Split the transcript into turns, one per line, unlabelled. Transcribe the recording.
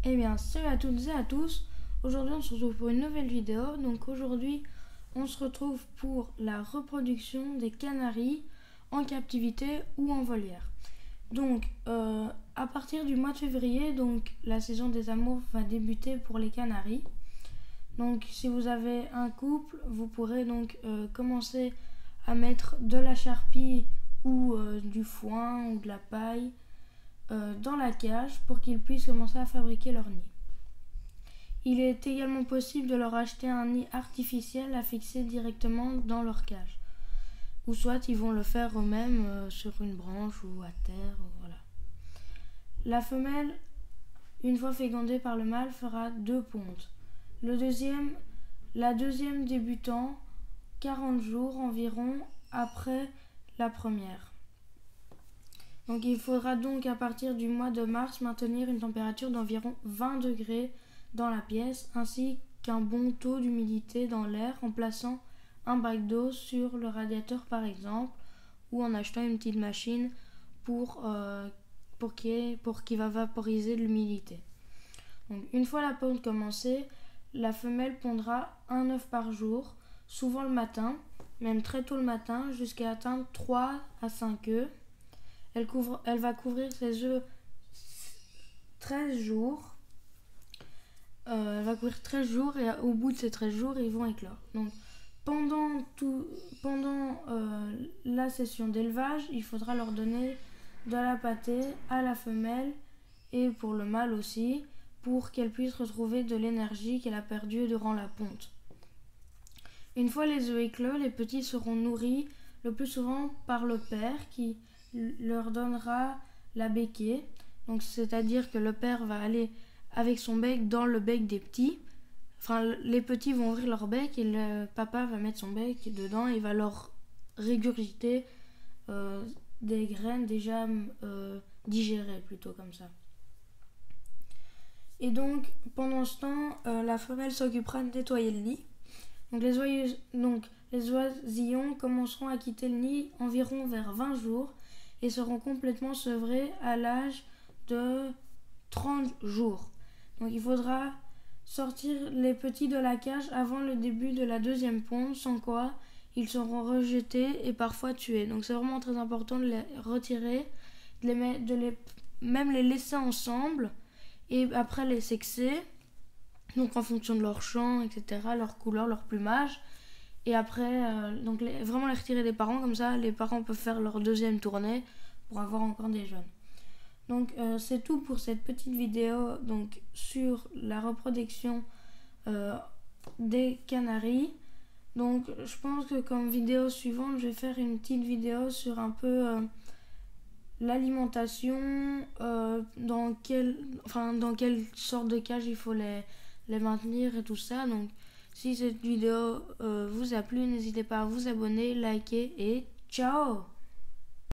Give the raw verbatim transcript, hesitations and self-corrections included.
Eh bien, salut à toutes et à tous. Aujourd'hui, on se retrouve pour une nouvelle vidéo. Donc aujourd'hui, on se retrouve pour la reproduction des canaris en captivité ou en volière. Donc, euh, à partir du mois de février, donc la saison des amours va débuter pour les canaris. Donc, si vous avez un couple, vous pourrez donc euh, commencer à mettre de la charpie ou euh, du foin ou de la paille euh, dans la cage pour qu'ils puissent commencer à fabriquer leur nid. Il est également possible de leur acheter un nid artificiel à fixer directement dans leur cage. Ou soit ils vont le faire eux-mêmes euh, sur une branche ou à terre. Voilà. La femelle, une fois fécondée par le mâle, fera deux pontes. Le deuxième, la deuxième débutant quarante jours environ après la première. Donc il faudra donc à partir du mois de mars maintenir une température d'environ vingt degrés dans la pièce, ainsi qu'un bon taux d'humidité dans l'air en plaçant un bac d'eau sur le radiateur par exemple, ou en achetant une petite machine pour, euh, pour qu'il pour qu'il va vaporiser de l'humidité. Donc, une fois la ponte commencée, la femelle pondra un œuf par jour, souvent le matin, même très tôt le matin, jusqu'à atteindre trois à cinq œufs. Elle, couvre, elle va couvrir ses œufs treize jours. Euh, elle va couvrir treize jours et au bout de ces treize jours, ils vont éclore. Donc, pendant, tout, pendant euh, la session d'élevage, il faudra leur donner de la pâtée à la femelle et pour le mâle aussi, pour qu'elle puisse retrouver de l'énergie qu'elle a perdue durant la ponte. Une fois les œufs éclos, les petits seront nourris le plus souvent par le père qui leur donnera la béquée. Donc, c'est-à-dire que le père va aller avec son bec dans le bec des petits. Enfin, les petits vont ouvrir leur bec et le papa va mettre son bec dedans et va leur régurgiter euh, des graines déjà euh, digérées, plutôt comme ça. Et donc, pendant ce temps, euh, la femelle s'occupera de nettoyer le nid. Donc les, oiseaux, donc, les oisillons commenceront à quitter le nid environ vers vingt jours et seront complètement sevrés à l'âge de trente jours. Donc il faudra sortir les petits de la cage avant le début de la deuxième ponte, sans quoi ils seront rejetés et parfois tués. Donc c'est vraiment très important de les retirer, de les, mettre, de les même les laisser ensemble et après les sexer, donc en fonction de leur chant, et cetera, leur couleur, leur plumage. Et après, euh, donc les, vraiment les retirer des parents, comme ça les parents peuvent faire leur deuxième tournée pour avoir encore des jeunes. Donc euh, c'est tout pour cette petite vidéo donc, sur la reproduction euh, des canaris. Donc je pense que comme vidéo suivante, je vais faire une petite vidéo sur un peu euh, l'alimentation, euh, dans, quel, enfin, dans quelle sorte de cage il faut les, les maintenir et tout ça. Donc si cette vidéo euh, vous a plu, n'hésitez pas à vous abonner, liker et ciao!